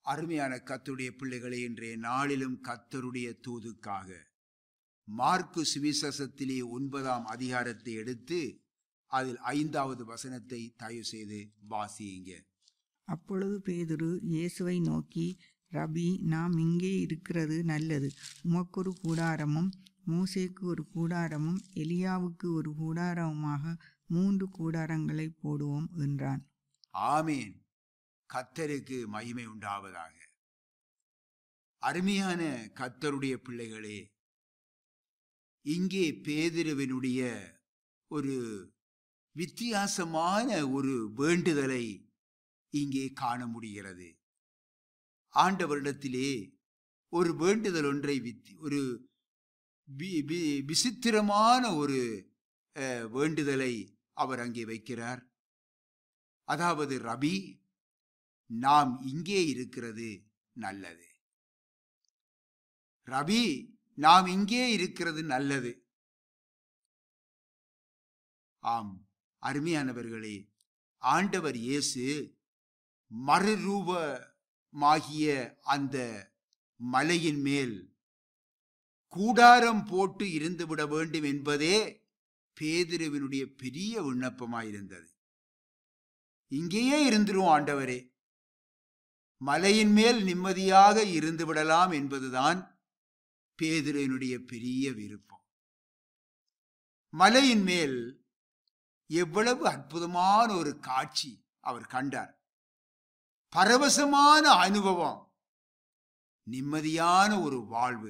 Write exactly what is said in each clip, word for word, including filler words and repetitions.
அருமையான கர்த்தருடைய பிள்ளைகளே, இன்றைய நாளிலும் கர்த்தருடைய தூதுக்காக மார்க்கு சுவிசேஷத்திலே ஒன்பதாம் அதிகாரத்தை எடுத்து அதில் ஐந்தாவது வசனத்தை தயவு செய்து வாசியுங்க. அப்பொழுது பேதுரு இயேசுவை நோக்கி, ரபி, நாம் இங்கே இருக்கிறது நல்லது. உமக்கொரு கூடாரமும் மோசேக்கு ஒரு கூடாரமும் எலியாவுக்கு ஒரு கூடாரமுமாக மூன்று கூடாரங்களை போடுவோம் என்றான். ஆமேன். கர்த்தருக்கு மகிமை உண்டாவதாக. அருமையான கர்த்தருடைய பிள்ளைகளே, இங்கே பேதுருவினுடைய ஒரு வித்தியாசமான ஒரு வேண்டுதலை இங்கே காண முடிகிறது. ஆண்டவரிடத்திலே ஒரு வேண்டுதல் ஒன்றை ஒரு விசித்திரமான ஒரு வேண்டுதலை அவர் அங்கே வைக்கிறார். அதாவது, ரபி, நாம் இங்கே இருக்கிறது நல்லது. ரபி, நாம் இங்கே இருக்கிறது நல்லது. ஆம் அருமையானவர்களே, ஆண்டவர் இயேசு மறுரூபமாகிய அந்த மலையின் மேல் கூடாரம் போட்டு இருந்துவிட வேண்டும் என்பதே பேதுருவினுடைய பெரிய விண்ணப்பமாயிருந்தது. இங்கேயே இருந்துரும் ஆண்டவரே, மலையின் மேல் நிம்மதியாக இருந்து விடலாம் என்பதுதான் பேதுருவினுடைய பெரிய விருப்பம். மலையின் மேல் எவ்வளவு அற்புதமான ஒரு காட்சி அவர் கண்டார். பரவசமான அனுபவம், நிம்மதியான ஒரு வாழ்வு.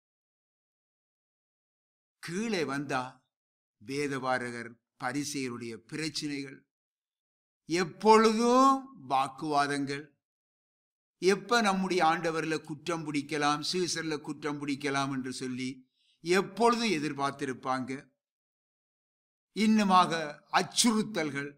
கீழே வந்தா வேதபாரகர் பரிசேயருடைய பிரச்சனைகள், எப்பொழுதும் வாக்குவாதங்கள், எப்ப நம்முடைய ஆண்டவர்ல குற்றம் பிடிக்கலாம், சீசர்ல குற்றம் பிடிக்கலாம் என்று சொல்லி எப்பொழுதும் எதிர்பார்த்திருப்பாங்க. இன்னுமாக அச்சுறுத்தல்கள்.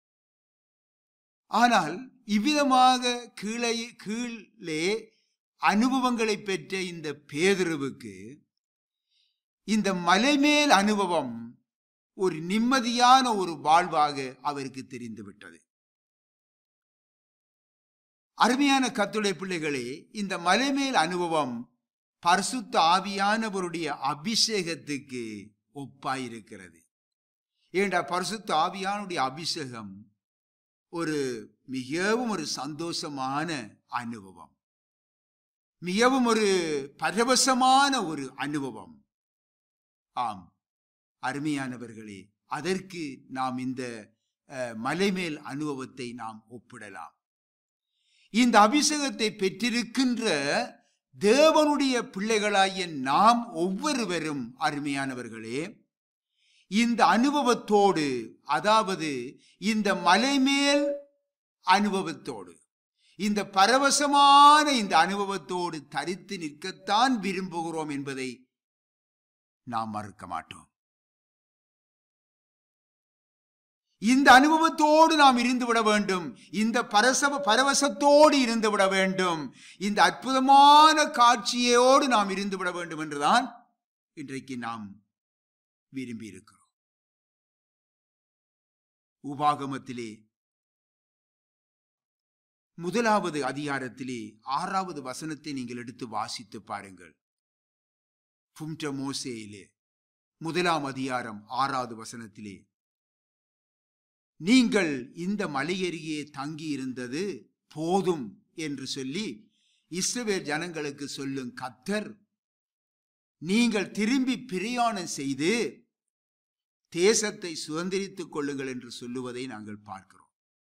ஆனால் இவ்விதமாக கீழே கீழே அனுபவங்களை பெற்ற இந்த பேதுருவுக்கு இந்த மலைமேல் அனுபவம் ஒரு நிம்மதியான ஒரு வாழ்வாக அவருக்கு தெரிந்துவிட்டது. அருமையான கர்த்தருடைய பிள்ளைகளே, இந்த மலைமேல் அனுபவம் பரிசுத்த ஆவியானவருடைய அபிஷேகத்துக்கு ஒப்பாயிருக்கிறது. ஏண்டா, பரிசுத்த ஆவியானுடைய அபிஷேகம் ஒரு மிகவும் ஒரு சந்தோஷமான அனுபவம், மிகவும் ஒரு பரவசமான ஒரு அனுபவம். ஆம் அருமையானவர்களே, அதற்கு நாம் இந்த மலைமேல் அனுபவத்தை நாம் ஒப்பிடலாம். இந்த அபிஷேகத்தை பெற்றிருக்கின்ற தேவனுடைய பிள்ளைகளாகிய நாம் ஒவ்வொருவரும் அருமையானவர்களே, இந்த அனுபவத்தோடு, அதாவது இந்த மலைமேல் அனுபவத்தோடு, இந்த பரவசமான இந்த அனுபவத்தோடு தரித்து நிற்கத்தான் விரும்புகிறோம் என்பதை நாம் மறுக்க மாட்டோம். இந்த அனுபவத்தோடு நாம் இருந்துவிட வேண்டும். இந்த பரசவ பரவசத்தோடு இருந்துவிட வேண்டும். இந்த அற்புதமான காட்சியோடு நாம் இருந்துவிட வேண்டும் என்றுதான் இன்றைக்கு நாம் விரும்பி இருக்கிறோம். உபாகமத்திலே முதலாவது அதிகாரத்திலே ஆறாவது வசனத்தை நீங்கள் எடுத்து வாசித்து பாருங்கள். பும்ட மோசேயிலே முதலாம் அதிகாரம் ஆறாவது வசனத்திலே, நீங்கள் இந்த மலையருகே தங்கி இருந்தது போதும் என்று சொல்லி இஸ்ரவேல் ஜனங்களுக்கு சொல்லும் கர்த்தர், நீங்கள் திரும்பி பிரயாணம் செய்து தேசத்தை சுதந்திரித்துக் கொள்ளுங்கள் என்று சொல்லுவதை நாங்கள் பார்க்கிறோம்.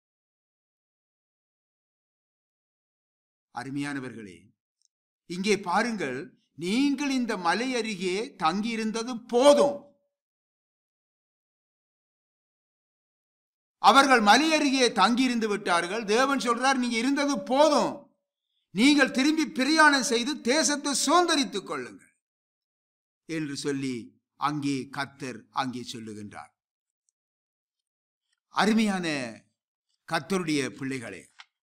அருமையானவர்களே, இங்கே பாருங்கள், நீங்கள் இந்த மலை அருகே தங்கி இருந்தது போதும். அவர்கள் மலை அருகே தங்கி இருந்து விட்டார்கள். தேவன் சொல்றார், நீங்க இருந்தது போதும், நீங்கள் திரும்பி பிரயாணம் செய்து தேசத்தை சுதந்திரித்துக் கொள்ளுங்கள் என்று சொல்லி அங்கே கர்த்தர் அங்கே சொல்லுகின்றார். அருமையான கர்த்தருடைய பிள்ளைகளே,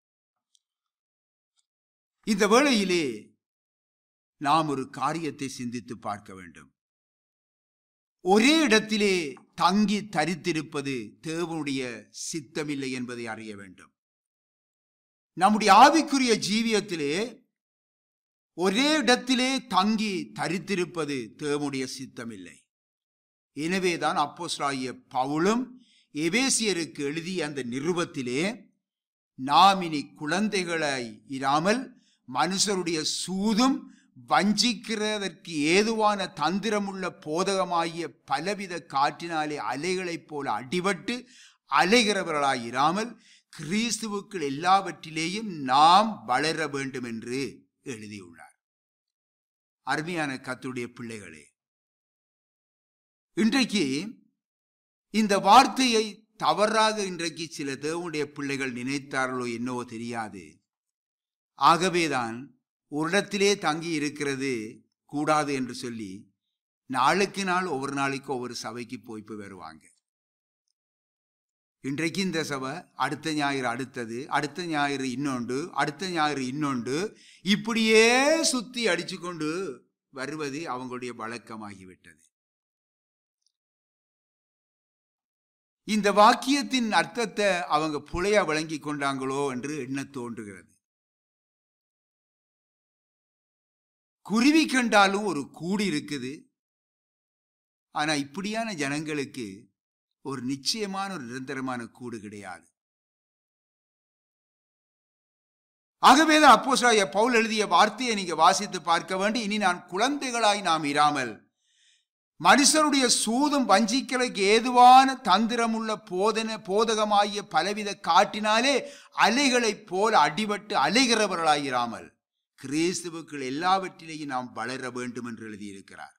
இந்த வேளையிலே நாம் ஒரு காரியத்தை சிந்தித்து பார்க்க வேண்டும். ஒரே இடத்திலே தங்கி தரித்திருப்பது தேவனுடைய சித்தமில்லை என்பதை அறிய வேண்டும். நம்முடைய ஆவிக்குரிய ஜீவியத்திலே ஒரே இடத்திலே தங்கி தரித்திருப்பது தேவனுடைய சித்தமில்லை. எனவேதான் அப்போஸ்தலனாகிய பவுலும் எபேசியருக்கு எழுதிய அந்த நிருபத்திலே நாம் இனி குழந்தைகளாய் இராமல் மனுஷருடைய சூதும் வஞ்சிக்கிறதற்கு ஏதுவான தந்திரமுள்ள போதகமாகிய பலவித காற்றினாலே அலைகளைப் போல அடிபட்டு அலைகிறவர்களாய் இராமல் கிறிஸ்துவுக்குள் எல்லாவற்றிலேயும் நாம் வளர வேண்டும் என்று எழுதியுள்ளார். அருமையான கர்த்தருடைய பிள்ளைகளே, இன்றைக்கு இந்த வார்த்தையை தவறாக இன்றைக்கு சில தேவனுடைய பிள்ளைகள் நினைத்தார்களோ என்னவோ தெரியாது. ஆகவேதான் ஒரு இடத்திலே தங்கி இருக்கிறது கூடாது என்று சொல்லி நாளுக்கு நாள் ஒவ்வொரு நாளைக்கு ஒவ்வொரு சபைக்கு போய் போய் வருவாங்க. இன்றைக்கு இந்த சபை, அடுத்த ஞாயிறு அடுத்தது, அடுத்த ஞாயிறு இன்னொன்று, அடுத்த ஞாயிறு இன்னொன்று, இப்படியே சுத்தி அடிச்சு கொண்டு வருவது அவங்களுடைய வழக்கமாகிவிட்டது. இந்த வாக்கியத்தின் அர்த்தத்தை அவங்க புலையா விளங்கி கொண்டாங்களோ என்று எண்ண தோன்றுகிறது. குருவி கண்டாலும் ஒரு கூடு இருக்குது. ஆனா இப்படியான ஜனங்களுக்கு ஒரு நிச்சயமான ஒரு நிரந்தரமான கூடு கிடையாது. ஆகவேதான் அப்போஸ்தலனாகிய பவுல் எழுதிய வார்த்தையை நீங்க வாசித்து பார்க்க வேண்டி, இனி நான் குழந்தைகளாய் நாம் இராமல் மனுஷருடைய சூதும் வஞ்சிக்கிறதுக்கு ஏதுவான தந்திரமுள்ள போதன போதகமாகிய பலவித காட்டினாலே அலைகளைப் போல அடிபட்டு அலைகிறவர்களாயிராமல் கிறிஸ்துவுக்குள் எல்லாவற்றிலேயும் நாம் வளர வேண்டும் என்று எழுதியிருக்கிறார்.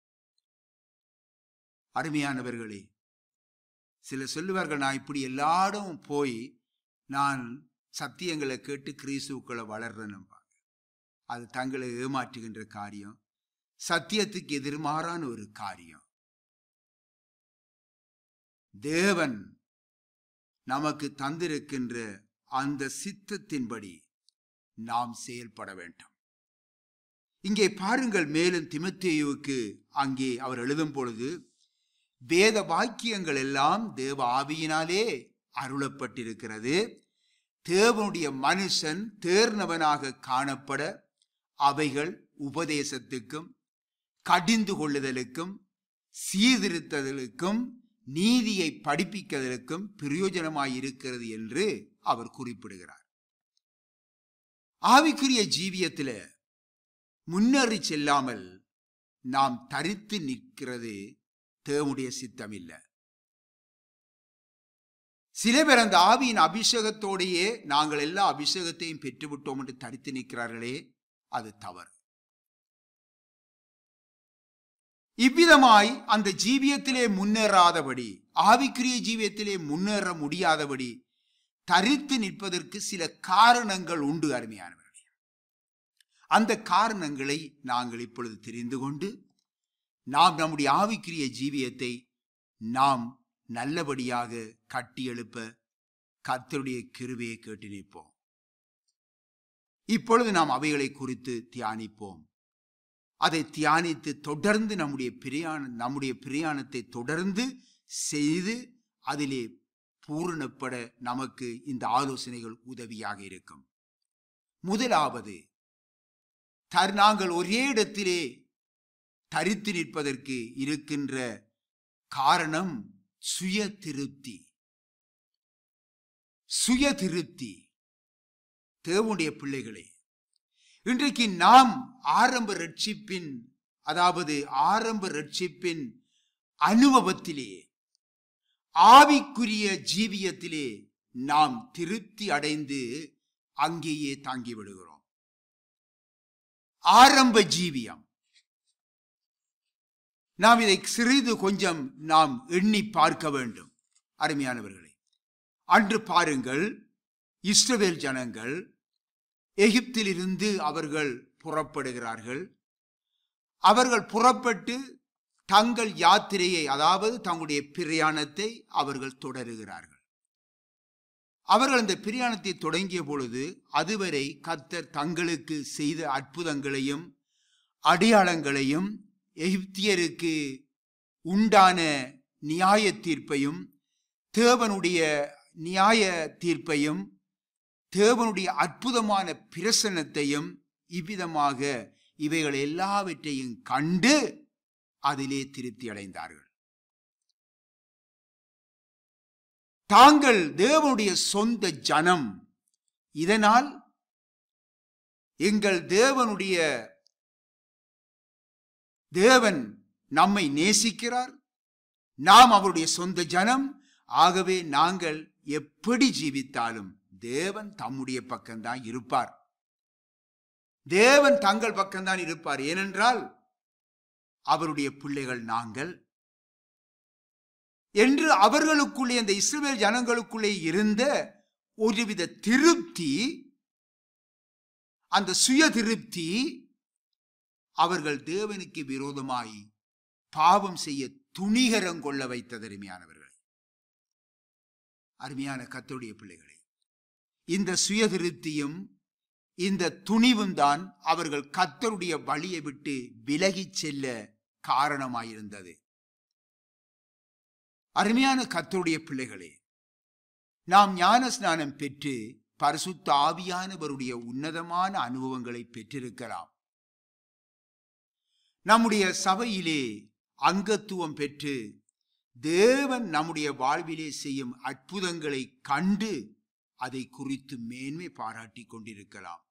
அருமையானவர்களே, சில சொல்லுவார்கள், நான் இப்படி எல்லாரும் போய் நான் சத்தியங்களை கேட்டு கிறிஸ்துவுக்குள்ள வளர்றேன்னு. அது தங்களை ஏமாற்றுகின்ற காரியம், சத்தியத்துக்கு எதிர்மாறான ஒரு காரியம். தேவன் நமக்கு தந்திருக்கின்ற அந்த சித்தத்தின்படி நாம் செயல்பட வேண்டும். இங்கே பாருங்கள், மேலும் தீமோத்தேயுவுக்கு அங்கே அவர் எழுதும் பொழுது, வேத வாக்கியங்கள் எல்லாம் தேவ ஆவியினாலே அருளப்பட்டிருக்கிறது. தேவனுடைய மனுஷன் தேர்ந்தவனாக காணப்பட அவைகள் உபதேசத்துக்கும் கடிந்து கொள்ளுதலுக்கும் சீர்திருத்தலுக்கும் நீதியை படிப்பிப்பதற்கும் பிரயோஜனமாயிருக்கிறது என்று அவர் குறிப்பிடுகிறார். ஆவிக்குரிய ஜீவியத்தில் முன்னேறி செல்லாமல் நாம் தரித்து நிற்கிறது தேவனுடைய சித்தம் இல்லை. சில பேர் அந்த ஆவியின் அபிஷேகத்தோடையே நாங்கள் எல்லா அபிஷேகத்தையும் பெற்றுவிட்டோம் என்று தரித்து நிற்கிறார்களே, அது தவறு. இவ்விதமாய் அந்த ஜீவியத்திலே முன்னேறாதபடி, ஆவிக்குரிய ஜீவியத்திலே முன்னேற முடியாதபடி தரித்து நிற்பதற்கு சில காரணங்கள் உண்டு. அருமையானவர்களே, அந்த காரணங்களை நாங்கள் இப்பொழுது தெரிந்து கொண்டு நாம் நம்முடைய ஆவிக்குரிய ஜீவியத்தை நாம் நல்லபடியாக கட்டி எழுப்ப கர்த்தருடைய கிருபையை கேட்டு நிற்போம். இப்பொழுது நாம் அவைகளை குறித்து தியானிப்போம். அதை தியானித்து தொடர்ந்து நம்முடைய பிரயாண நம்முடைய பிரயாணத்தை தொடர்ந்து செய்து அதிலே பூரணப்பட நமக்கு இந்த ஆலோசனைகள் உதவியாக இருக்கும். முதலாவது, நாங்கள் ஒரே இடத்திலே தரித்து நிற்பதற்கு இருக்கின்ற காரணம் சுய திருப்தி. சுய திருப்தி. தேவனுடைய பிள்ளைகளே, இன்றைக்கு நாம் ஆரம்ப ரட்சிப்பின் அதாவது ஆரம்ப ரட்சிப்பின் அனுபவத்திலே, ஆவிக்குரிய ஜீவியத்திலே நாம் திருப்தி அடைந்து அங்கேயே தாங்கிவிடுகிறோம். ஆரம்ப ஜீவியம். நாம் இதை சிறிது கொஞ்சம் நாம் எண்ணி பார்க்க வேண்டும். அருமையானவர்களே, அன்று பாருங்கள், இஸ்ரவேல் ஜனங்கள் எகிப்திலிருந்து அவர்கள் புறப்படுகிறார்கள். அவர்கள் புறப்பட்டு தங்கள் யாத்திரையை, அதாவது தங்களுடைய பிரயாணத்தை அவர்கள் தொடருகிறார்கள். அவர்கள் அந்த பிரயாணத்தை தொடங்கிய பொழுது அதுவரை கர்த்தர் தங்களுக்கு செய்த அற்புதங்களையும் அடையாளங்களையும் எகிப்தியருக்கு உண்டான நியாய தீர்ப்பையும் தேவனுடைய நியாய தீர்ப்பையும் தேவனுடைய அற்புதமான பிரசன்னத்தையும் இவ்விதமாக இவைகள் எல்லாவற்றையும் கண்டு அதிலே திருப்தி அடைந்தார்கள். தாங்கள் தேவனுடைய சொந்த ஜனம், இதனால் எங்கள் தேவனுடைய தேவன் நம்மை நேசிக்கிறார், நாம் அவருடைய சொந்த ஜனம், ஆகவே நாங்கள் எப்படி ஜீவித்தாலும் தேவன் தம்முடைய பக்கம்தான் இருப்பார், தேவன் தங்கள் பக்கம்தான் இருப்பார், ஏனென்றால் அவருடைய பிள்ளைகள் நாங்கள் என்று அவர்களுக்குள்ளே, அந்த இஸ்ரவேல் ஜனங்களுக்குள்ளே இருந்த ஒருவித திருப்தி, அந்த சுய திருப்தி அவர்கள் தேவனுக்கு விரோதமாய் பாவம் செய்ய துணிகரம் கொள்ள வைத்தது. அருமையானவர்களே, அருமையான கர்த்தருடைய பிள்ளைகளே, இந்த சுய திருப்தியும் இந்த துணிவும் தான் அவர்கள் கர்த்தருடைய வழியை விட்டு விலகிச் செல்ல காரணமாயிருந்தது. அருமையான கர்த்தருடைய பிள்ளைகளே, நாம் ஞான ஸ்நானம் பெற்று பரிசுத்த ஆவியானவருடைய உன்னதமான அனுபவங்களை பெற்றிருக்கலாம். நம்முடைய சபையிலே அங்கத்துவம் பெற்று தேவன் நம்முடைய வாழ்விலே செய்யும் அற்புதங்களை கண்டு அதை குறித்து மேன்மை பாராட்டி கொண்டிருக்கலாம்.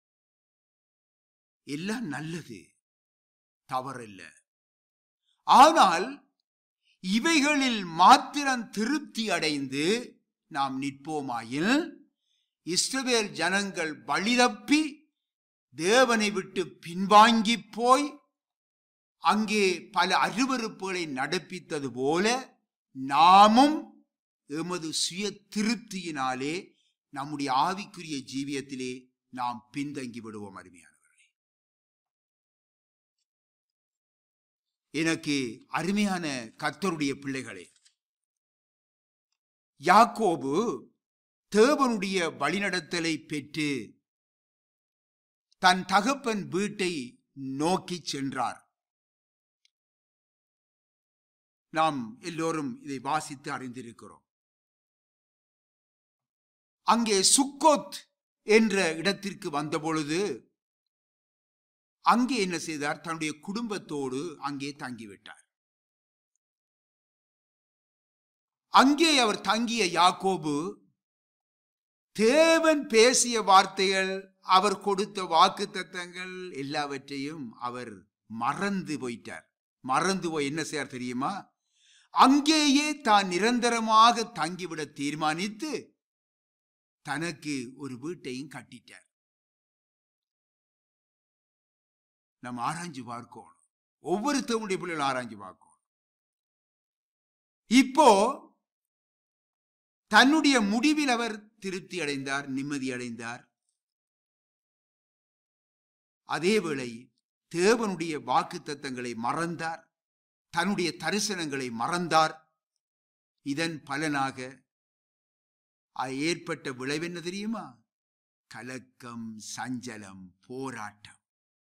எல்லாம் நல்லது, தவறல்ல. ஆனால் இவைகளில் மாத்திரம் திருப்தி அடைந்து நாம் நிற்போமாயில் இஸ்ரவேல் ஜனங்கள் வழிதப்பி தேவனை விட்டு பின்வாங்கி போய் அங்கே பல அருவருப்புகளை நடப்பித்தது போல நாமும் எமது சுய திருப்தியினாலே நம்முடைய ஆவிக்குரிய ஜீவியத்திலே நாம் பின்தங்கி விடுவோம். அருமையானவர்களே, எனக்கு அருமையான கர்த்தருடைய பிள்ளைகளே, யாக்கோபு தேவனுடைய வழிநடத்தலை பெற்று தன் தகப்பன் வீட்டை நோக்கி சென்றார். நாம் எல்லோரும் இதை வாசித்து அறிந்திருக்கிறோம். அங்கே சுக்கோத் என்ற இடத்திற்கு வந்தபொழுது அங்கே என்ன செய்தார்? தன்னுடைய குடும்பத்தோடு அங்கே தங்கிவிட்டார். அங்கே அவர் தங்கிய யாக்கோபு தேவன் பேசிய வார்த்தைகள், அவர் கொடுத்த வாக்குத்தத்தங்கள் எல்லாவற்றையும் அவர் மறந்து போயிட்டார். மறந்து போய் என்ன செய்யார் தெரியுமா? அங்கேயே தான் நிரந்தரமாக தங்கிவிட தீர்மானித்து தனக்கு ஒரு வீட்டையும் கட்டிட்டார். நம்ம ஆராய்ஞ்சு பார்க்கணும், ஒவ்வொருத்தவனுடைய பிள்ளைகள் ஆராய்ஞ்சு பார்க்கணும். இப்போ தன்னுடைய முடிவில் அவர் திருப்தி அடைந்தார், நிம்மதி அடைந்தார். அதேவேளை தேவனுடைய வாக்குத்தத்தங்களை மறந்தார், தன்னுடைய தரிசனங்களை மறந்தார். இதன் பலனாக ஏற்பட்ட விளைவென்ன தெரியுமா? கலக்கம், சஞ்சலம், போராட்டம்.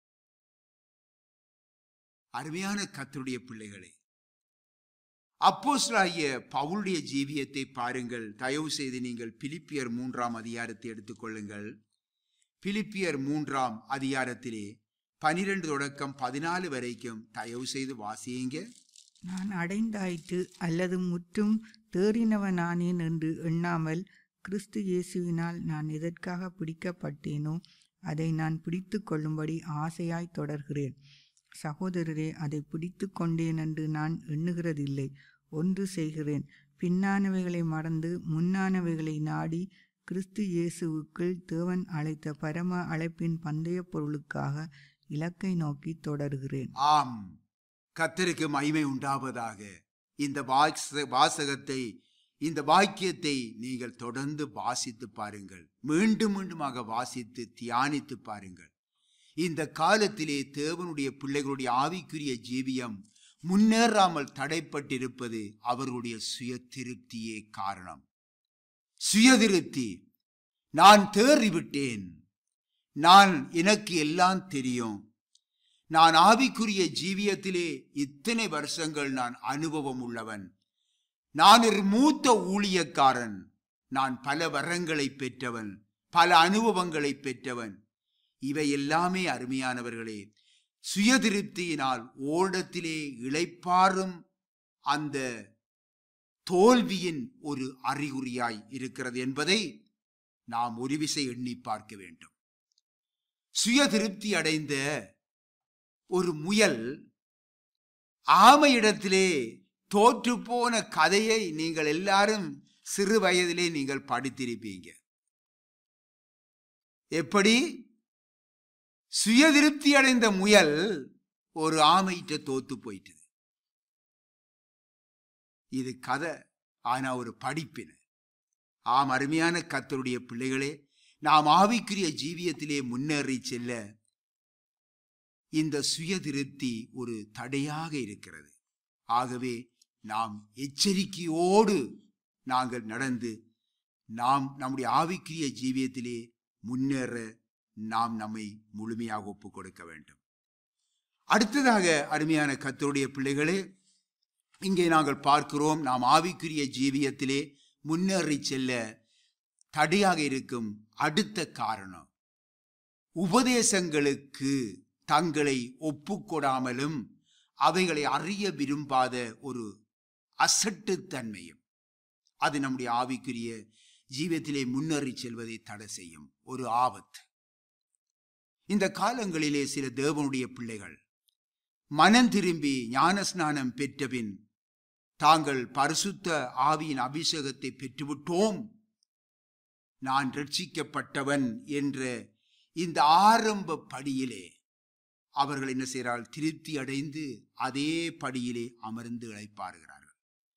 அருமையான கர்த்தருடைய பிள்ளைகளே, அப்போஸ்தலனாகிய பவுலுடைய ஜீவியத்தை பாருங்கள். தயவு செய்து நீங்கள் பிலிப்பியர் மூன்றாம் அதிகாரத்தை எடுத்துக்கொள்ளுங்கள். பிலிப்பியர் மூன்றாம் அதிகாரத்திலே பனிரெண்டு தொடக்கம் பதினாலு வரைக்கும் தயவு செய்து வாசியுங்க. நான் அடைந்தாயிற்று அல்லது முற்றும் தேறினவனானேன் என்று எண்ணாமல் கிறிஸ்து இயேசுவினால் நான் எதற்காக பிடிக்கப்பட்டேனோ அதை நான் பிடித்து கொள்ளும்படி ஆசையாய் தொடர்கிறேன். சகோதரரே, அதை பிடித்து கொண்டேன் என்று நான் எண்ணுகிறதில்லை. ஒன்று செய்கிறேன், பின்னானவைகளை மறந்து முன்னானவைகளை நாடி கிறிஸ்து இயேசுவுக்குள் தேவன் அழைத்த பரம அழைப்பின் பந்தய பொருளுக்காக இலக்கை நோக்கி தொடர்கிறேன். ஆம், கர்த்தருக்கு மகிமை உண்டாவதாக. இந்த வாசகத்தை, இந்த வாக்கியத்தை நீங்கள் தொடர்ந்து வாசித்து பாருங்கள். மீண்டும் மீண்டுமாக வாசித்து தியானித்து பாருங்கள். இந்த காலத்திலே தேவனுடைய பிள்ளைகளுடைய ஆவிக்குரிய ஜீவியம் முன்னேறாமல் தடைப்பட்டிருப்பது அவர்களுடைய சுய திருப்தியே காரணம். சுய திருப்தி. நான் தேறிவிட்டேன், நான் எனக்கு எல்லாம் தெரியும், நான் ஆவிக்குரிய ஜீவியத்திலே இத்தனை வருஷங்கள் நான் அனுபவம் உள்ளவன், நான் ஒரு மூத்த ஊழியக்காரன், நான் பல வரங்களை பெற்றவன், பல அனுபவங்களை பெற்றவன். இவை எல்லாமே அருமையானவர்களே சுய திருப்தியினால் ஓடத்திலே இளைப்பாறும் அந்த தோல்வியின் ஒரு அறிகுறியாய் இருக்கிறது என்பதை நாம் ஒரு விசை எண்ணி பார்க்க வேண்டும். சுய திருப்தி அடைந்த ஒரு முயல் ஆமையிடத்திலே தோற்று போன கதையை நீங்கள் எல்லாரும் சிறு வயதிலே நீங்கள் படித்திருப்பீங்க. எப்படி சுய திருப்தி அடைந்த முயல் ஒரு ஆமையிட்ட தோத்து போயிட்டு. இது கதை, ஆனா ஒரு படிப்பின. ஆம் அருமையான கர்த்தருடைய பிள்ளைகளே, நாம் ஆவிக்குரிய ஜீவியத்திலே முன்னேறி செல்ல இந்த சுய திருப்தி ஒரு தடையாக இருக்கிறது. ஆகவே நாம் எச்சரிக்கையோடு நாங்கள் நடந்து நாம் நம்முடைய ஆவிக்குரிய ஜீவியத்திலே முன்னேற நாம் நம்மை முழுமையாக ஒப்புக் கொடுக்க வேண்டும். அடுத்ததாக அருமையான கர்த்தருடைய பிள்ளைகளே, இங்கே நாங்கள் பார்க்கிறோம் நாம் ஆவிக்குரிய ஜீவியத்திலே முன்னேறி செல்ல தடையாக இருக்கும் அடுத்த காரணம், உபதேசங்களுக்கு தங்களை ஒப்புக்கொடாமலும் அவைகளை அறிய விரும்பாத ஒரு அசட்டுத்தன்மையும். அது நம்முடைய ஆவிக்குரிய ஜீவியத்திலே முன்னேறி செல்வதை தடை செய்யும் ஒரு ஆபத்து. இந்த காலங்களிலே சில தேவனுடைய பிள்ளைகள் மனம் திரும்பி ஞானஸ்நானம் பெற்றபின் தாங்கள் பரிசுத்த ஆவியின் அபிஷேகத்தை பெற்றுவிட்டோம், நான் ரட்சிக்கப்பட்டவன் என்ற இந்த ஆரம்ப படியிலே அவர்கள் என்ன செய்கிறார்கள்? திருப்தி அடைந்து அதே படியிலே அமர்ந்து இளைப்பாறுகிறார்கள்.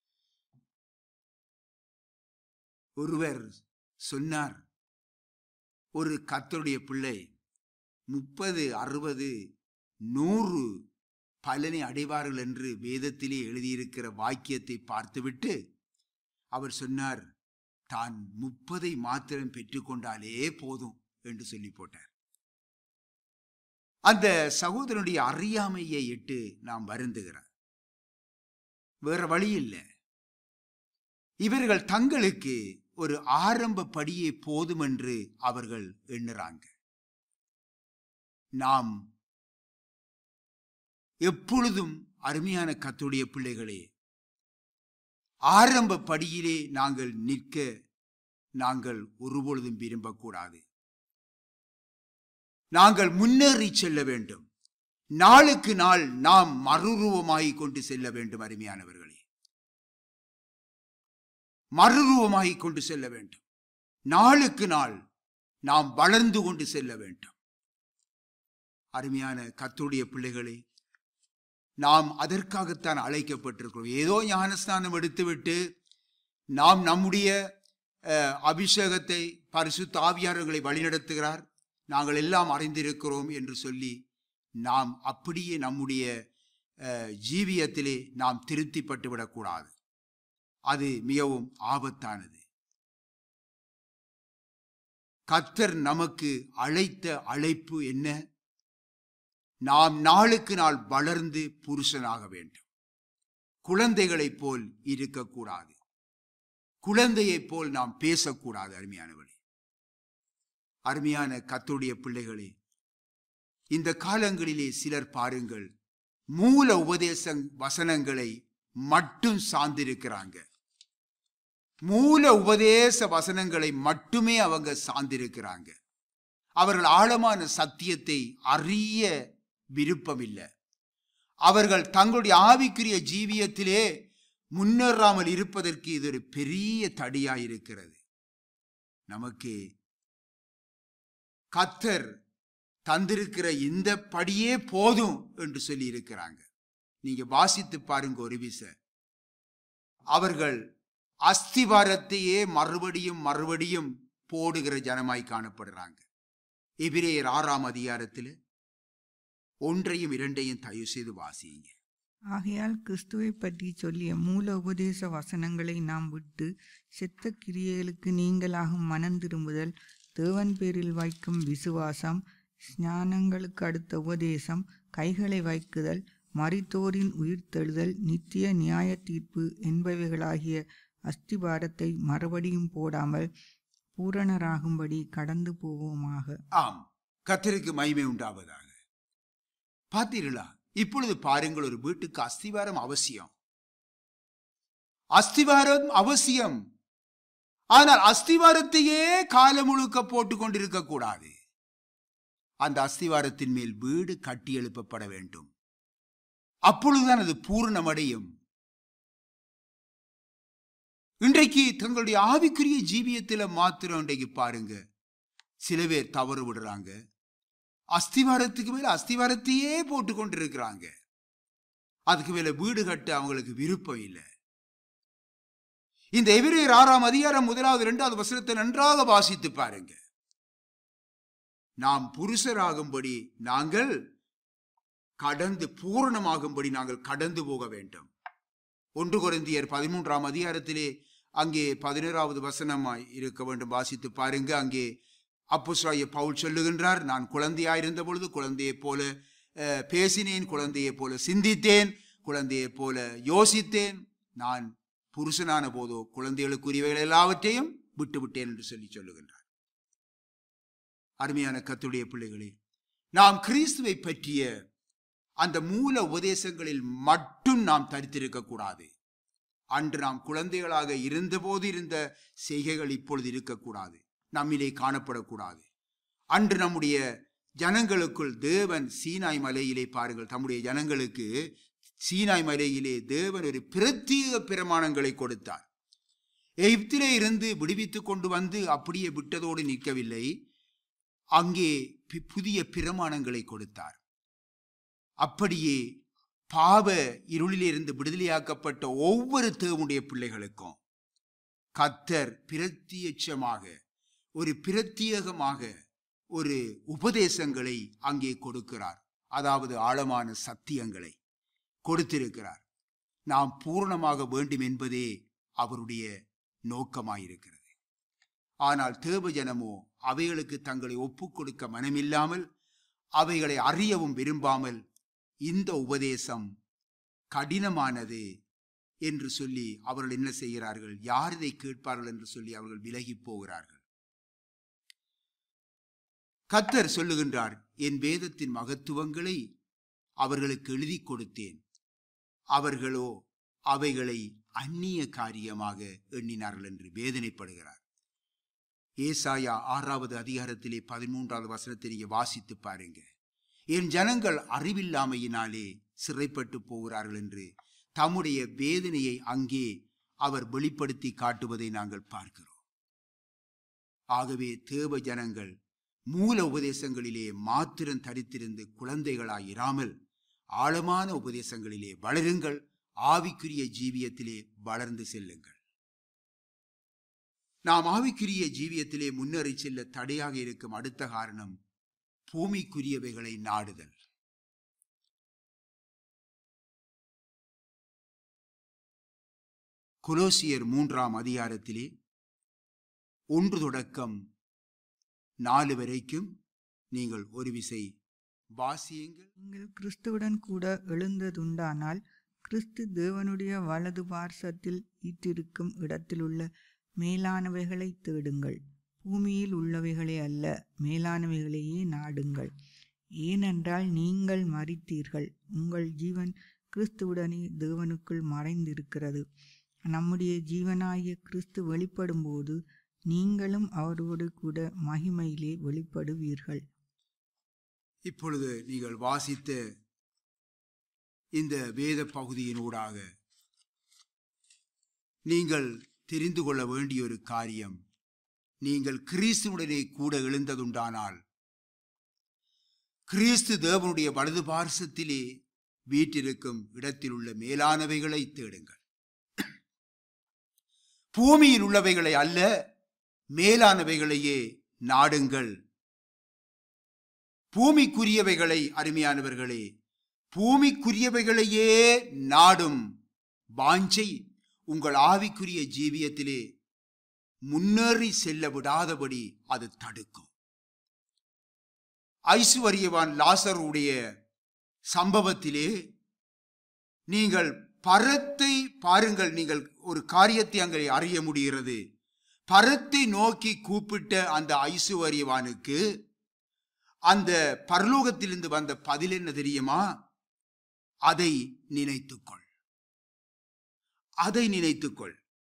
ஒருவர் சொன்னார், ஒரு கர்த்தருடைய பிள்ளை முப்பது அறுபது நூறு பலனை அடைவார்கள் என்று வேதத்திலே எழுதியிருக்கிற வாக்கியத்தை பார்த்துவிட்டு அவர் சொன்னார், தான் முப்பதை மாத்திரம் பெற்றுக்கொண்டாலே போதும் என்று சொல்லி போட்டார். அந்த சகோதரனுடைய அறியாமையை இட்டு நாம் வருந்துகிறார். வேற வழி இல்லை. இவர்கள் தங்களுக்கு ஒரு ஆரம்ப படியே போதும் என்று அவர்கள் எண்ணுறாங்க. நாம் எப்பொழுதும் அருமையான கர்த்தருடைய பிள்ளைகளே, ஆரம்ப படியிலே நாங்கள் நிற்க நாங்கள் ஒருபொழுதும் விரும்பக்கூடாது. நாங்கள் முன்னேறி செல்ல வேண்டும். நாளுக்கு நாள் நாம் மறுரூபமாகிக் கொண்டு செல்ல வேண்டும். அருமையானவர்களே, மறுரூபமாகிக் கொண்டு செல்ல வேண்டும். நாளுக்கு நாள் நாம் வளர்ந்து கொண்டு செல்ல வேண்டும். அருமையான கர்த்தருடைய பிள்ளைகளே, நாம் அதற்காகத்தான் அழைக்கப்பட்டிருக்கிறோம். ஏதோ ஞானஸ்நானம் எடுத்துவிட்டு நாம் நம்முடைய அபிஷேகத்தை பரிசுத்த ஆவியானவர்களை வழிநடத்துகிறார், நாங்கள் எல்லாம் அறிந்திருக்கிறோம் என்று சொல்லி நாம் அப்படியே நம்முடைய ஜீவியத்திலே நாம் திருப்திப்பட்டு விடக்கூடாது. அது மிகவும் ஆபத்தானது. கர்த்தர் நமக்கு அழைத்த அழைப்பு என்ன? நாம் நாளுக்கு நாள் வளர்ந்து புருஷனாக வேண்டும். குழந்தைகளைப் போல் இருக்கக்கூடாது. குழந்தையைப் போல் நாம் பேசக்கூடாது. அருமையானவர்களே, அருமையான கர்த்தருடைய பிள்ளைகளே, இந்த காலங்களிலே சிலர் பாருங்கள், மூல உபதேச வசனங்களை மட்டும் சார்ந்திருக்கிறாங்க. மூல உபதேச வசனங்களை மட்டுமே அவங்க சார்ந்திருக்கிறாங்க. அவர்கள் ஆழமான சத்தியத்தை அறிய விருப்பம் இல்லை. அவர்கள் தங்களுடைய ஆவிக்குரிய ஜீவியத்திலே முன்னேறாமல் இருப்பதற்கு இது ஒரு பெரிய தடையாயிருக்கிறது. நமக்கு கர்த்தர் தந்திருக்கிற இந்த படியே போதும் என்று சொல்லி இருக்கிறாங்க. நீங்க வாசித்து பாருங்க ஒரு விசை. அவர்கள் அஸ்திவாரத்தையே மறுபடியும் மறுபடியும் போடுகிற ஜனமாய் காணப்படுறாங்க. எபிரேயர் ஆறாம் அதிகாரத்தில் ஒன்றையும் இரண்டையும் தயவு செய்து வாசியுங்க. ஆகையால் கிறிஸ்துவை பற்றி சொல்லிய மூல உபதேச வசனங்களை நாம் விட்டு செத்த கிரியைகளுக்கு நீங்களாகும் மனம் திரும்புதல், தேவன் பேரில் வைக்கும் விசுவாசம், ஞானங்களுக்கு அடுத்த உபதேசம், கைகளை வைக்குதல், மரித்தோரின் உயிர்த்தெழுதல், நித்திய நியாய தீர்ப்பு என்பவைகளாகிய அஸ்திபாரத்தை மறுபடியும் போடாமல் பூரணராகும்படி கடந்து போவோமாக. ஆம், கர்த்தருக்கு மகிமை உண்டாவதாக. பார்த்தீர்களா? இப்பொழுது பாருங்கள், ஒரு வீட்டுக்கு அஸ்திவாரம் அவசியம். அஸ்திவாரம் அவசியம். ஆனால் அஸ்திவாரத்தையே காலம் முழுக்க போட்டுக் கொண்டிருக்க கூடாது. அந்த அஸ்திவாரத்தின் மேல் வீடு கட்டி எழுப்பப்பட வேண்டும். அப்பொழுதுதான் அது பூரணமடையும். இன்றைக்கு தங்களுடைய ஆவிக்குரிய ஜீவியத்தில் மாத்திரம் இன்றைக்கு பாருங்க, சில பேர் தவறு விடுறாங்க. அஸ்திவாரத்துக்கு மேல அஸ்திவாரத்தையே போட்டு கொண்டிருக்கிறாங்க. அதுக்கு மேல வீடு கட்ட அவங்களுக்கு விருப்பம் இல்லை. இந்த எபிரேயர் ஆறாம் அதிகாரம் முதலாவது இரண்டாவது வசனத்தை நன்றாக வாசித்து பாருங்க. நாம் புருஷராகும்படி நாங்கள் கடந்து பூரணமாகும்படி நாங்கள் கடந்து போக வேண்டும். ஒன்று கொரிந்தியர் பதிமூன்றாம் அதிகாரத்திலே அங்கே பதினேழாவது வசனமாய் இருக்க வேண்டும். வாசித்து பாருங்க. அங்கே அப்போஸ்தலனாகிய பவுல் சொல்லுகின்றார், நான் குழந்தையாயிருந்த பொழுது குழந்தையைப் போல பேசினேன், குழந்தையைப் போல சிந்தித்தேன், குழந்தையைப் போல யோசித்தேன். நான் புருஷனான போதோ குழந்தைகளுக்குரியவைகள் எல்லாவற்றையும் விட்டு விட்டேன் என்று சொல்லி சொல்லுகின்றார். அருமையான கர்த்தருடைய பிள்ளைகளே, நாம் கிறிஸ்துவை பற்றிய அந்த மூல உபதேசங்களில் மட்டும் நாம் தரித்திருக்க கூடாது. அன்று நாம் குழந்தைகளாக இருந்தபோது இருந்த செய்கைகள் இப்பொழுது இருக்கக்கூடாது, நம்மிலே காணப்படக்கூடாது. அன்று நம்முடைய ஜனங்களுக்குள் தேவன் சீனாய் மலையிலே பாருங்கள், தம்முடைய ஜனங்களுக்கு சீனாய் மலையிலே தேவன் ஒரு பிரத்யேக பிரமாணங்களை கொடுத்தார். எகிப்திலே இருந்து விடுவித்துக் கொண்டு வந்து அப்படியே விட்டதோடு நிற்கவில்லை, அங்கே புதிய பிரமாணங்களை கொடுத்தார். அப்படியே பாவ இருளிலிருந்து விடுதலையாக்கப்பட்ட ஒவ்வொரு தேவனுடைய பிள்ளைகளுக்கும் கர்த்தர் பிரத்யட்சமாக ஒரு பிரத்யேகமாக ஒரு உபதேசங்களை அங்கே கொடுக்கிறார். அதாவது ஆழமான சத்தியங்களை கொடுத்திருக்கிறார். நாம் பூரணமாக வேண்டும் என்பதே அவருடைய நோக்கமாயிருக்கிறது. ஆனால் தேவ ஜனமோ அவைகளுக்கு தங்களை ஒப்புக் கொடுக்க மனமில்லாமல், அவைகளை அறியவும் விரும்பாமல், இந்த உபதேசம் கடினமானது என்று சொல்லி அவர்கள் என்ன செய்கிறார்கள்? யார் இதை கேட்பார்கள் என்று சொல்லி அவர்கள் விலகி போகிறார்கள். கர்த்தர் சொல்லுகின்றார், என் வேதத்தின் மகத்துவங்களை அவர்களுக்கு எழுதி கொடுத்தேன், அவர்களோ அவைகளை அந்நிய காரியமாக எண்ணினார்கள் என்று வேதனைப்படுகிறார். ஏசாயா ஆறாவது அதிகாரத்திலே பதிமூன்றாவது வசனத்தை நீங்க வாசித்து பாருங்க. என் ஜனங்கள் அறிவில்லாமையினாலே சிறைப்பட்டு போகிறார்கள் என்று தம்முடைய வேதனையை அங்கே அவர் வெளிப்படுத்தி காட்டுவதை நாங்கள் பார்க்கிறோம். ஆகவே தேவ ஜனங்கள் மூல உபதேசங்களிலே மாத்திரம் தரித்திருந்து குழந்தைகளாயிராமல் ஆழமான உபதேசங்களிலே வளருங்கள். ஆவிக்குரிய ஜீவியத்திலே வளர்ந்து செல்லுங்கள். நாம் ஆவிக்குரிய ஜீவியத்திலே முன்னேறி செல்ல தடையாக இருக்கும் அடுத்த காரணம் பூமிக்குரியவைகளை நாடுதல். கொலோசியர் மூன்றாம் அதிகாரத்திலே ஒன்று தொடக்கம் நாலு வரைக்கும் நீங்கள் ஒரு விசை வாசியுங்கள். நீங்கள் கிறிஸ்துவுடன் கூட எழுந்ததுண்டானால் கிறிஸ்து தேவனுடைய வலது பார்சத்தில் ஈற்றிருக்கும் இடத்திலுள்ள மேலானவைகளை தேடுங்கள், பூமியில் உள்ளவைகளே அல்ல, மேலானவைகளையே நாடுங்கள். ஏனென்றால் நீங்கள் மரித்தீர்கள், உங்கள் ஜீவன் கிறிஸ்துவுடனே தேவனுக்குள் மறைந்திருக்கிறது. நம்முடைய ஜீவனாகிய கிறிஸ்து வெளிப்படும் போது நீங்களும் அவரோடு கூட மகிமையிலே வெளிப்படுவீர்கள். இப்பொழுது நீங்கள் வாசித்த இந்த வேத பகுதியினூடாக நீங்கள் தெரிந்து கொள்ள வேண்டிய ஒரு காரியம், நீங்கள் கிறிஸ்துவுடனே கூட எழுந்ததுண்டானால் கிறிஸ்து தேவனுடைய வலது பார்சத்திலே வீற்றிருக்கும் இடத்தில் உள்ள மேலானவைகளை தேடுங்கள். பூமியில் உள்ளவைகளை அல்ல, மேலானவைகளையே நாடுங்கள். பூமிக்குரியவைகளை, அருமையானவர்களே, பூமிக்குரியவைகளையே நாடும் வாஞ்சை உங்கள் ஆவிக்குரிய ஜீவியத்திலே முன்னேறி செல்ல விடாதபடி அது தடுக்கும். ஐசுவரியவான் லாசருடைய சம்பவத்திலே நீங்கள் பரத்தை பாருங்கள். நீங்கள் ஒரு காரியத்தை அங்கே அறிய முடிகிறது. பரத்தை நோக்கி கூப்பிட்ட அந்த ஐசுவரியவானுக்கு அந்த பரலோகத்திலிருந்து வந்த பதில் என்ன தெரியுமா? அதை நினைத்துக்கொள், அதை நினைத்துக்கொள்.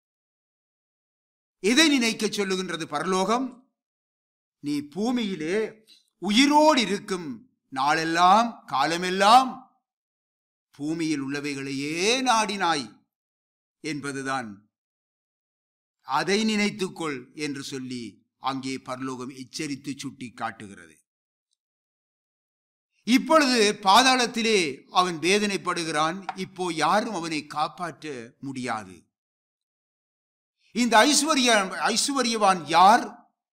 எதை நினைக்க சொல்லுகின்றது பரலோகம்? நீ பூமியிலே உயிரோடு இருக்கும் நாளெல்லாம் காலமெல்லாம் பூமியில் உள்ளவைகளையே நாடினாய் என்பதுதான். அதை நினைத்துக்கொள் என்று சொல்லி அங்கே பரலோகம் எச்சரித்து சுட்டி காட்டுகிறது. இப்பொழுது பாதாளத்திலே அவன் வேதனைப்படுகிறான். இப்போ யாரும் அவனை காப்பாற்ற முடியாது. இந்த ஐஸ்வர்ய ஐஸ்வர்யவான் யார்?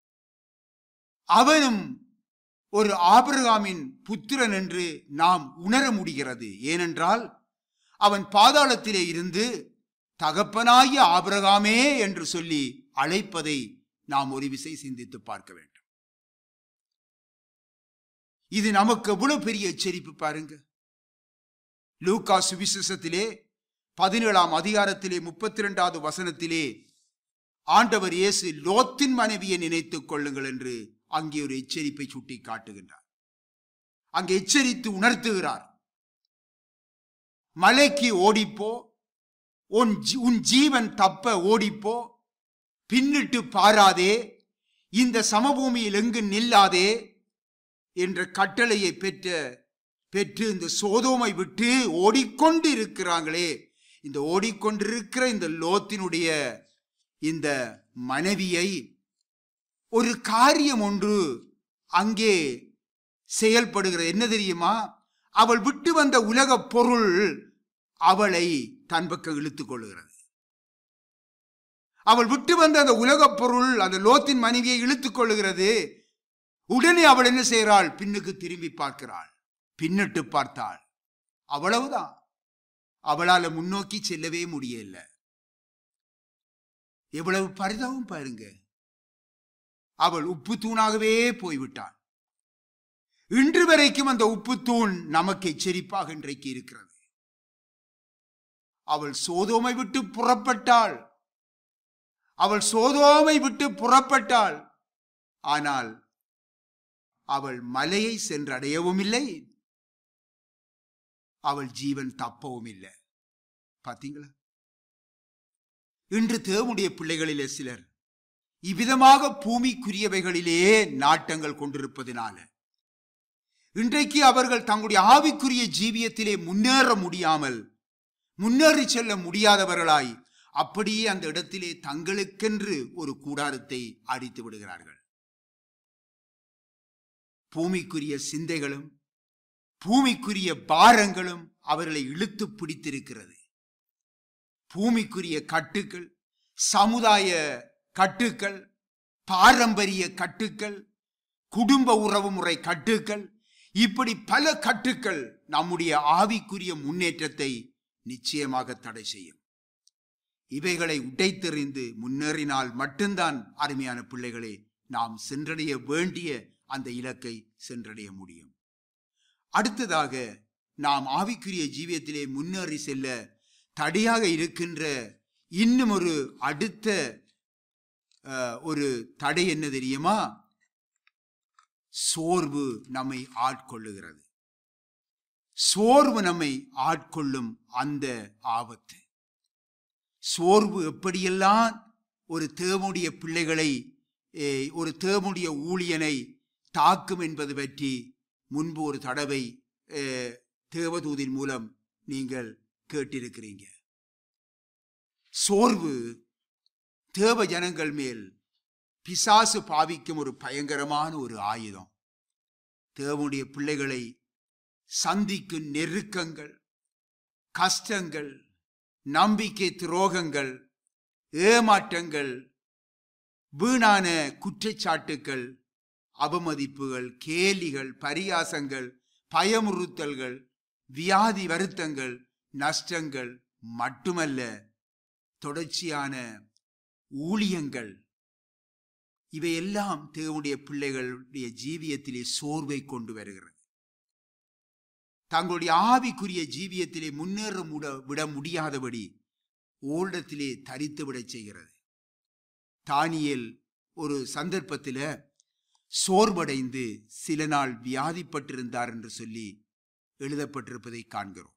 அவனும் ஒரு ஆபிரகாமின் புத்திரன் என்று நாம் உணர முடிகிறது. ஏனென்றால் அவன் பாதாளத்திலே இருந்து தகப்பனாகிய ஆபிரகாமே என்று சொல்லி அழைப்பதை நாம் ஒரு விசை சிந்தித்து பார்க்க வேண்டும். இது நமக்கு எவ்வளவு பெரிய எச்சரிப்பு பாருங்க. லூக்கா சுவிசேஷத்திலே பதினேழாம் அதிகாரத்திலே முப்பத்தி இரண்டாவது வசனத்திலே ஆண்டவர் இயேசு லோத்தின் மனைவியை நினைத்துக் கொள்ளுங்கள் என்று அங்கே ஒரு எச்சரிப்பை சுட்டி காட்டுகின்றார். அங்கே எச்சரித்து உணர்த்துகிறார். மலைக்கு ஓடிப்போ, உன் உன் ஜீவன் தப்ப ஓடிப்போ, பின்னிட்டு பாராதே, இந்த சமபூமியில் எங்கு நில்லாதே என்ற கட்டளையை பெற்ற பெற்று இந்த சோதோமை விட்டு ஓடிக்கொண்டு இருக்கிறாங்களே, இந்த ஓடிக்கொண்டிருக்கிற இந்த லோத்தினுடைய இந்த மனைவியை ஒரு காரியம் ஒன்று அங்கே செயல்படுகிறது. என்ன தெரியுமா? அவள் விட்டு வந்த உலக பொருள் அவளை தன் பக்கம் இழுத்துக் கொள்ளுகிறது. அவள் விட்டு வந்த அந்த உலக பொருள் அந்த லோத்தின் மனைவியை இழுத்துக் கொள்ளுகிறது. உடனே அவள் என்ன செய்கிறாள்? பின்னுக்கு திரும்பி பார்க்கிறாள். பின்னிட்டு பார்த்தாள். அவ்வளவுதான். அவளால முன்னோக்கி செல்லவே முடியல. எவ்வளவு பரிதாபம் பாருங்க. அவள் உப்பு தூணாகவே போய்விட்டாள். இன்று வரைக்கும் அந்த உப்பு தூண் நமக்கு எச்சரிப்பாக இன்றைக்கு இருக்கிறது. அவள் சோதோமை விட்டு புறப்பட்டாள். அவள் சோதோமை விட்டு புறப்பட்டாள். ஆனால் அவள் மலையை சென்றடையவும் இல்லை, அவள் ஜீவன் தப்பவும் இல்லை. பாத்தீங்களா? இன்று தேவனுடைய பிள்ளைகளிலே சிலர் இவ்விதமாக பூமிக்குரியவைகளிலே நாட்டங்கள் கொண்டிருப்பதினால இன்றைக்கு அவர்கள் தங்களுடைய ஆவிக்குரிய ஜீவியத்திலே முன்னேற முடியாமல், முன்னேறி செல்ல முடியாதவர்களாய் அப்படியே அந்த இடத்திலே தங்களுக்கென்று ஒரு கூடாரத்தை அடித்து விடுகிறார்கள். பூமிக்குரிய சிந்தைகளும் பூமிக்குரிய பாரங்களும் அவர்களை இழுத்து பிடித்திருக்கிறது. பூமிக்குரிய கட்டுக்கள், சமுதாய கட்டுக்கள், பாரம்பரிய கட்டுக்கள், குடும்ப உறவு முறை கட்டுக்கள், இப்படி பல கட்டுக்கள் நம்முடைய ஆவிக்குரிய முன்னேற்றத்தை நிச்சயமாக தடை செய்யும். இவைகளை உடைத்தெறிந்து முன்னேறினால் மட்டும்தான் அருமையான பிள்ளைகளே நாம் சென்றடைய வேண்டிய அந்த இலக்கை சென்றடைய முடியும். அடுத்ததாக நாம் ஆவிக்குரிய ஜீவியத்திலே முன்னேறி செல்ல தடையாக இருக்கின்ற இன்னும் ஒரு அடுத்த ஒரு தடை என்ன தெரியுமா? சோர்வு நம்மை ஆட்கொள்ளுகிறது. சோர்வு நம்மை ஆட்கொள்ளும் அந்த ஆபத்து. சோர்வு எப்படியெல்லாம் ஒரு தேவனுடைய பிள்ளைகளை, ஒரு தேவனுடைய ஊழியனை தாக்கும் என்பது பற்றி முன்பு ஒரு தடவை தேவதூதின் மூலம் நீங்கள் கேட்டிருக்கிறீங்க. சோர்வு தேவ ஜனங்கள் மேல் பிசாசு பாவிக்கும் ஒரு பயங்கரமான ஒரு ஆயுதம். தேவனுடைய பிள்ளைகளை சந்திக்கும் நெருக்கங்கள், கஷ்டங்கள், நம்பிக்கை துரோகங்கள், ஏமாற்றங்கள், வீணான குற்றச்சாட்டுக்கள், அவமதிப்புகள், கேலிகள், பரியாசங்கள், பயமுறுத்தல்கள், வியாதி வருத்தங்கள், நஷ்டங்கள் மட்டுமல்ல, தொடர்ச்சியான ஊழியங்கள், இவையெல்லாம் தேவனுடைய பிள்ளைகளுடைய ஜீவியத்திலே சோர்வை கொண்டு வருகிறது. தங்களுடைய ஆவிக்குரிய ஜீவியத்திலே முன்னேற விட முடியாதபடி ஓரிடத்திலே தரித்து விட செய்கிறது. தானியேல் ஒரு சந்தர்ப்பத்தில் சோர்வடைந்து சில நாள் வியாதிப்பட்டிருந்தார் என்று சொல்லி எழுதப்பட்டிருப்பதை காண்கிறோம்.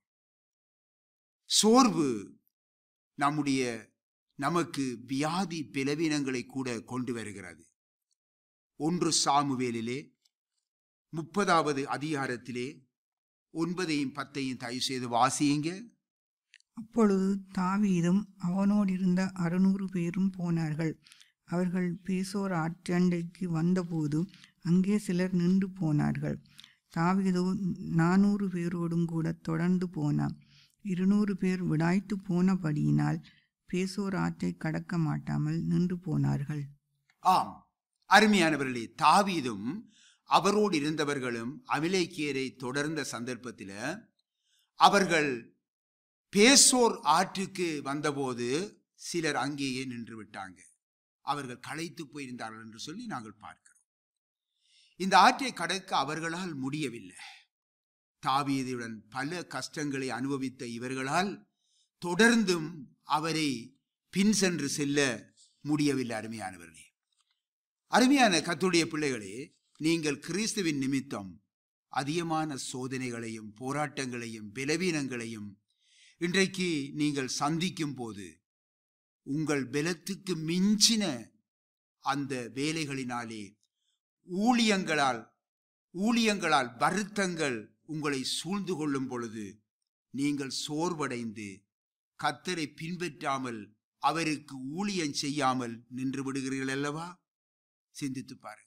சோர்வு நம்முடைய நமக்கு வியாதி பலவீனங்களை கூட கொண்டு வருகிறது. ஒன்று சாமுவேலிலே முப்பதாவது அதிகாரத்திலே ஒன்பதையும் பத்தையும் தயவு செய்து வாசியுங்க. அப்பொழுது தாவீதும் அவனோடு இருந்த அறுநூறு பேரும் போனார்கள். அவர்கள் பேசோர் ஆற்றண்டைக்கு வந்தபோது அங்கே சிலர் நின்று போனார்கள். தாவீதோ நானூறு பேரோடும் கூட தொடர்ந்து போனான். இருநூறு பேர் விடாய்த்து போனபடியினால் பேசோர் ஆற்றை கடக்க மாட்டாமல் நின்று போனார்கள். ஆம் அருமையானவர்களே, தாவீதும் அவரோடு இருந்தவர்களும் அமிலேக்கியரை தொடர்ந்த சந்தர்ப்பத்தில் அவர்கள் பேசோர் ஆற்றுக்கு வந்தபோது சிலர் அங்கேயே நின்று விட்டாங்க. அவர்கள் களைத்து போயிருந்தார்கள் என்று சொல்லி நாங்கள் பார்க்கிறோம். இந்த ஆற்றை கடக்க அவர்களால் முடியவில்லை. தாவீதுடன் பல கஷ்டங்களை அனுபவித்த இவர்களால் தொடர்ந்தும் அவரை பின் சென்று செல்ல முடியவில்லை. அருமையானவர்களே, அருமையான கர்த்தருடைய பிள்ளைகளே, நீங்கள் கிறிஸ்துவின் நிமித்தம் அதிகமான சோதனைகளையும் போராட்டங்களையும் பலவீனங்களையும் இன்றைக்கு நீங்கள் சந்திக்கும் போது உங்கள் பலத்துக்கு மிஞ்சின அந்த வேலைகளினாலே ஊழியங்களால் ஊழியங்களால் வருத்தங்கள் உங்களை சூழ்ந்து கொள்ளும் பொழுது நீங்கள் சோர்வடைந்து கர்த்தரை பின்பற்றாமல் அவருக்கு ஊழியம் செய்யாமல் நின்று விடுகிறீர்கள் அல்லவா? சிந்தித்து பாருங்கள்.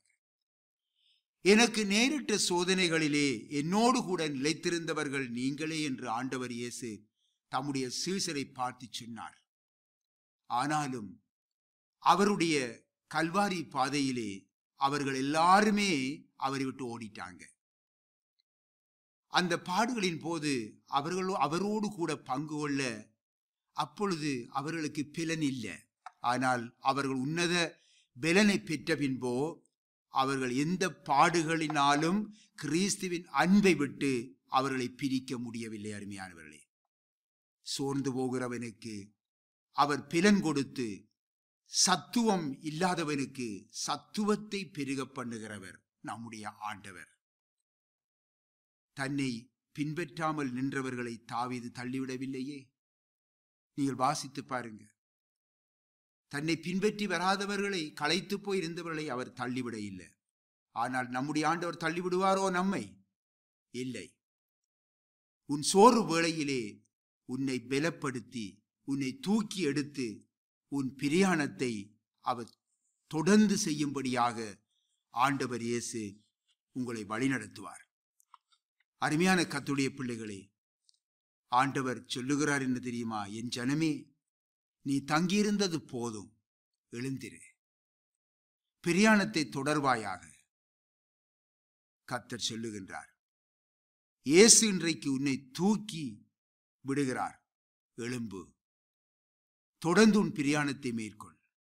எனக்கு நேரிட்ட சோதனைகளிலே என்னோடு கூட நிலைத்திருந்தவர்கள் நீங்களே என்று ஆண்டவர் இயேசு தம்முடைய சீசரை பார்த்து சொன்னார். ஆனாலும் அவருடைய கல்வாரி பாதையிலே அவர்கள் எல்லாருமே அவரை விட்டு ஓடிட்டாங்க. அந்த பாடுகளின் போது அவர்களோ அவரோடு கூட பங்கு கொள்ள அப்பொழுது அவர்களுக்கு பலன் இல்லை. ஆனால் அவர்கள் உன்னத பலனை பெற்ற பின்போ அவர்கள் எந்த பாடுகளினாலும் கிறிஸ்துவின் அன்பை விட்டு அவர்களை பிரிக்க முடியவில்லை. அருமையானவர்களே, சோர்ந்து போகிறவனுக்கு அவர் பலன் கொடுத்து சத்துவம் இல்லாதவனுக்கு சத்துவத்தை பெருக பண்ணுகிறவர் நம்முடைய ஆண்டவர். தன்னை பின்பற்றாமல் நின்றவர்களை தாவீது தள்ளிவிடவில்லையே. நீங்கள் வாசித்து பாருங்க. தன்னை பின்பற்றி வராதவர்களை, களைத்து போய் இருந்தவர்களை அவர் தள்ளிவிட இல்லை. ஆனால் நம்முடைய ஆண்டவர் தள்ளிவிடுவாரோ நம்மை? இல்லை. உன் சோறு வேளையிலே உன்னை பலப்படுத்தி உன்னை தூக்கி எடுத்து உன் பிரயாணத்தை அவர் தொடர்ந்து செய்யும்படியாக ஆண்டவர் இயேசு உங்களை வழிநடத்துவார். அருமையான கர்த்தருடைய பிள்ளைகளே, ஆண்டவர் சொல்லுகிறார் என்ன தெரியுமா? என் ஜனமே, நீ தங்கியிருந்தது போதும், எழுந்திரு, பிரயாணத்தை தொடர்வாயாக. கர்த்தர் சொல்லுகின்றார். இயேசு இன்றைக்கு உன்னை தூக்கி விடுகிறார். எழும்பு, தொடர்ந்து உன் பிரயாணத்தை மேற்கொள்.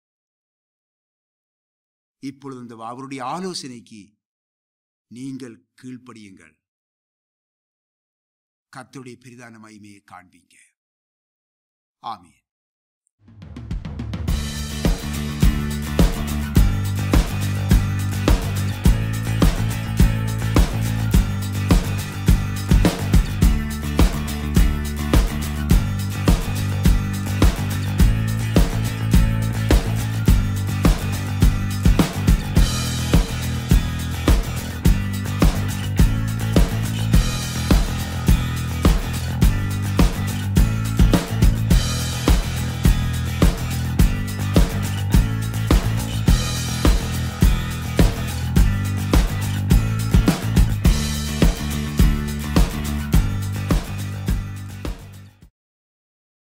இப்பொழுது இந்த அவருடைய ஆலோசனைக்கு நீங்கள் கீழ்ப்படியுங்கள். கர்த்தருடைய பெரிதான மகிமையை காண்பீங்க. ஆமென்.